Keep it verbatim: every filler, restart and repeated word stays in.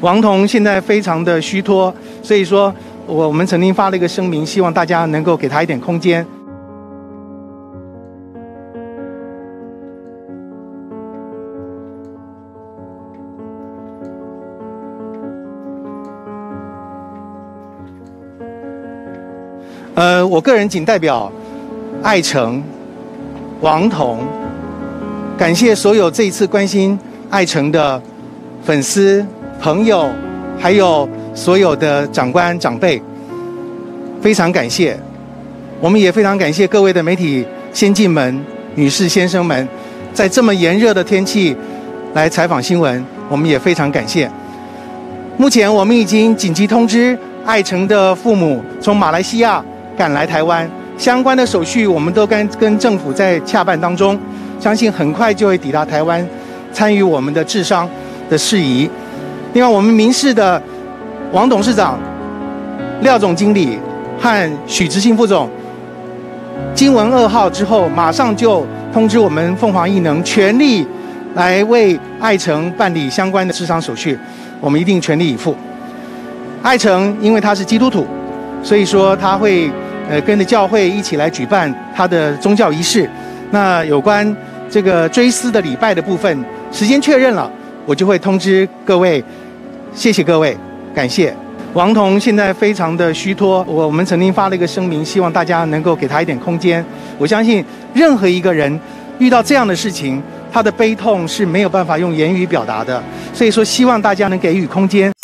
王彤现在非常的虚脱，所以说我我们曾经发了一个声明，希望大家能够给他一点空间。呃，我个人仅代表艾成、王彤，感谢所有这一次关心艾成的粉丝、朋友，还有所有的长官长辈，非常感谢。我们也非常感谢各位的媒体先进们、女士先生们，在这么炎热的天气来采访新闻，我们也非常感谢。目前我们已经紧急通知艾成的父母从马来西亚赶来台湾，相关的手续我们都跟跟政府在洽办当中，相信很快就会抵达台湾，参与我们的治伤的事宜。另外，我们民视的王董事长、廖总经理和许执行副总，经闻噩耗之后，马上就通知我们凤凰艺能全力来为艾成办理相关的治伤手续，我们一定全力以赴。艾成因为他是基督徒，所以说他会呃跟着教会一起来举办他的宗教仪式。那有关这个追思的礼拜的部分，时间确认了，我就会通知各位。谢谢各位，感谢。王彤现在非常的虚脱，我我们曾经发了一个声明，希望大家能够给他一点空间。我相信任何一个人遇到这样的事情，他的悲痛是没有办法用言语表达的，所以说希望大家能给予空间。